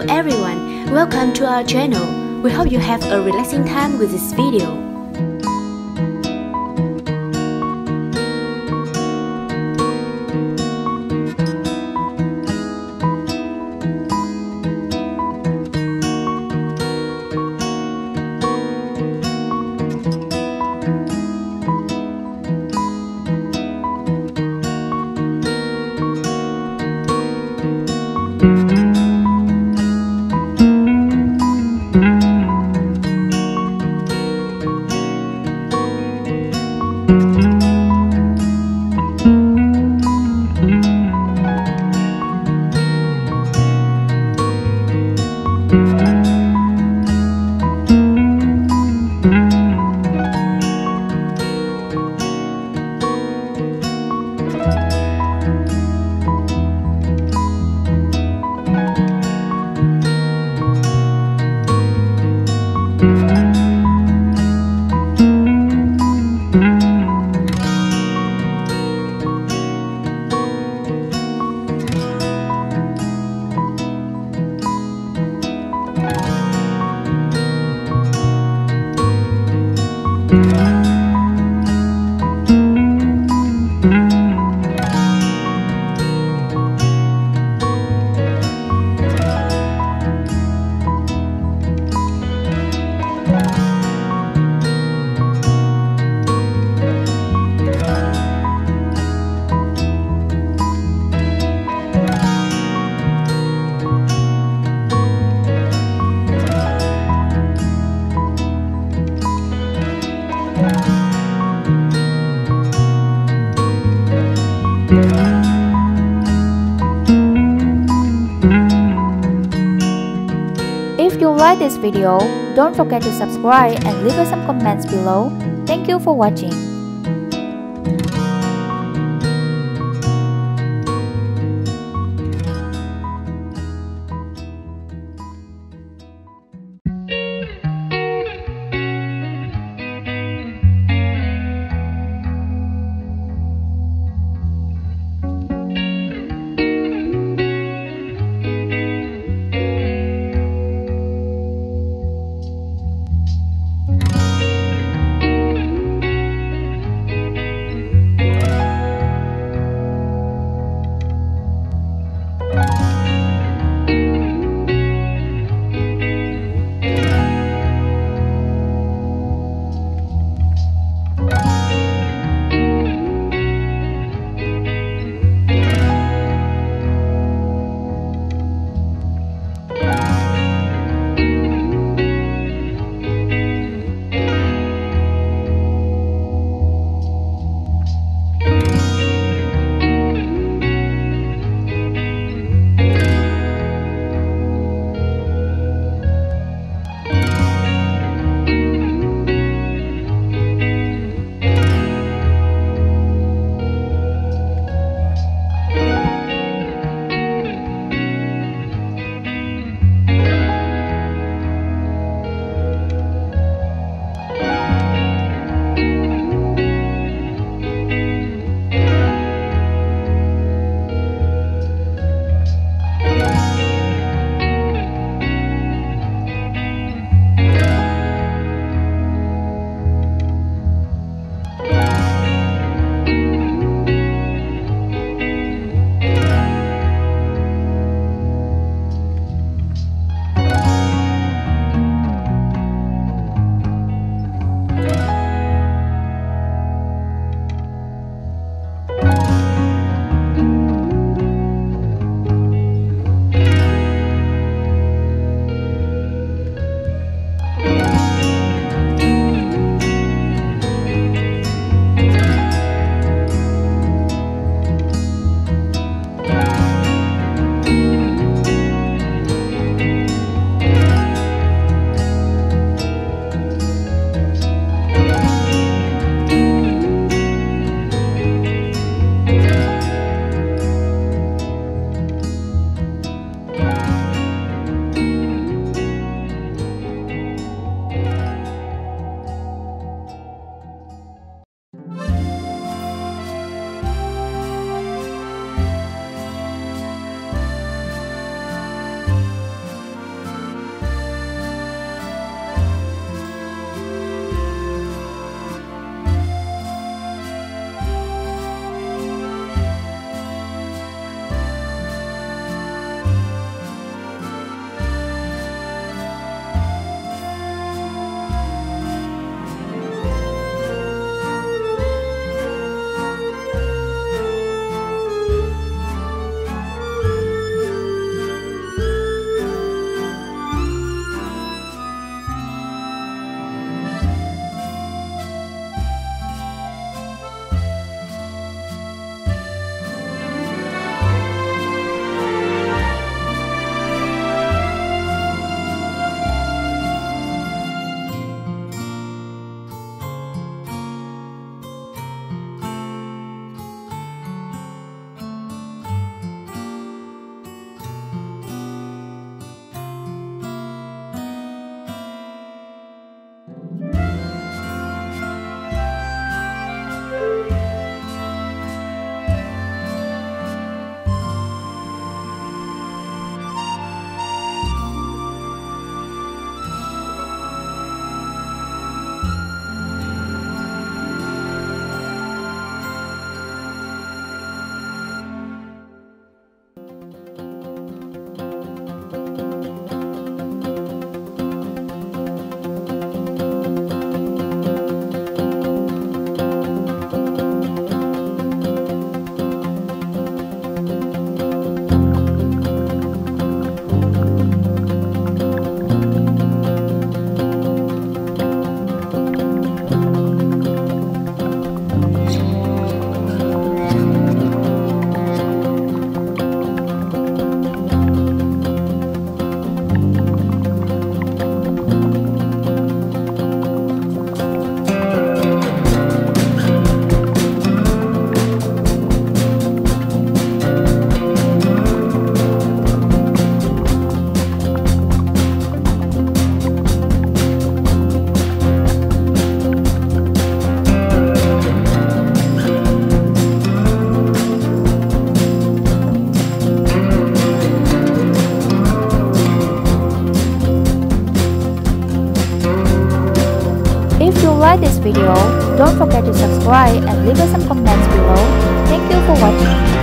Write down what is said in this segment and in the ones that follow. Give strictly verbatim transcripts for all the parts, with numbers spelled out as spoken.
Hello everyone, welcome to our channel. We hope you have a relaxing time with this video. If you like this video, don't forget to subscribe and leave us some comments below. Thank you for watching. this video, don't forget to subscribe and leave us some comments below. Thank you for watching.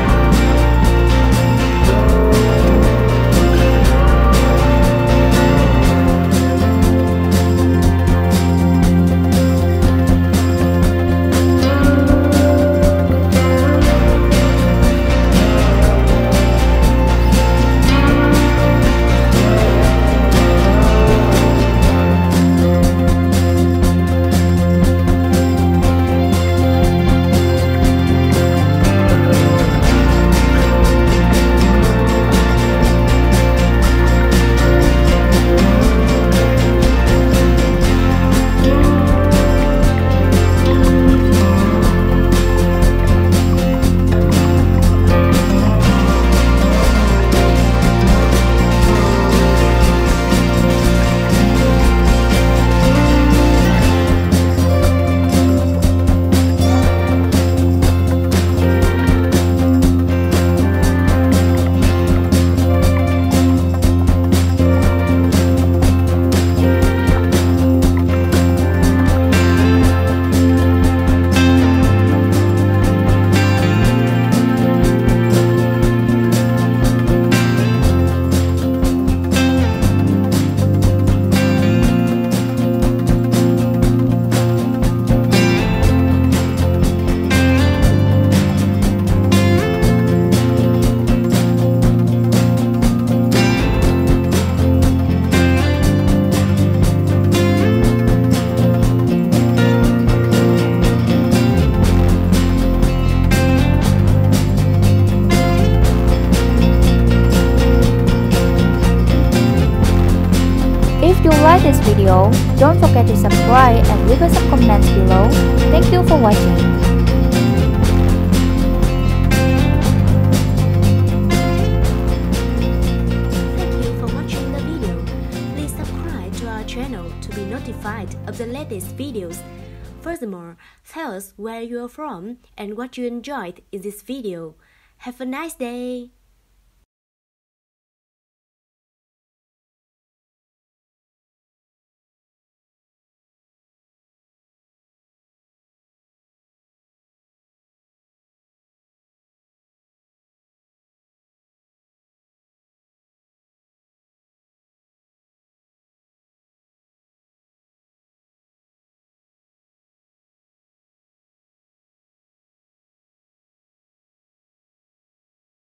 If you like this video, don't forget to subscribe and leave us some comments below. Thank you for watching. Thank you for watching the video. Please subscribe to our channel to be notified of the latest videos. Furthermore, tell us where you are from and what you enjoyed in this video. Have a nice day!